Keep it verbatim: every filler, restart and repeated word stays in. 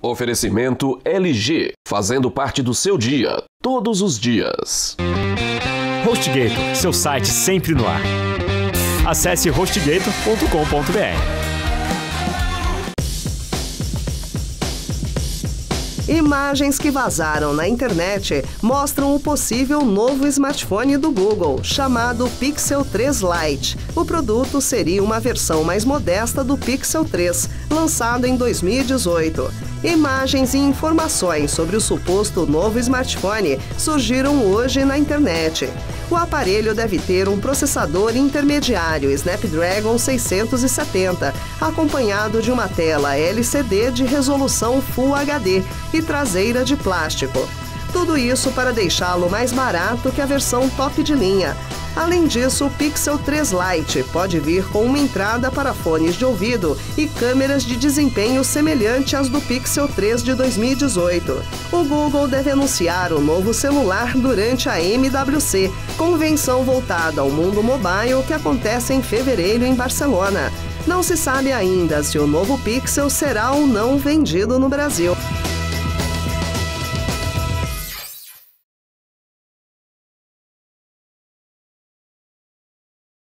Oferecimento L G, fazendo parte do seu dia, todos os dias. HostGator, seu site sempre no ar. Acesse hostgator ponto com ponto br. Imagens que vazaram na internet mostram o possível novo smartphone do Google, chamado Pixel três Lite. O produto seria uma versão mais modesta do Pixel três, lançado em dois mil e dezoito. Imagens e informações sobre o suposto novo smartphone surgiram hoje na internet. O aparelho deve ter um processador intermediário Snapdragon seiscentos e setenta, acompanhado de uma tela L C D de resolução Full H D e traseira de plástico. Tudo isso para deixá-lo mais barato que a versão top de linha. Além disso, o Pixel três Lite pode vir com uma entrada para fones de ouvido e câmeras de desempenho semelhante às do Pixel três de dois mil e dezoito. O Google deve anunciar o novo celular durante a M W C, convenção voltada ao mundo mobile que acontece em fevereiro em Barcelona. Não se sabe ainda se o novo Pixel será ou não vendido no Brasil.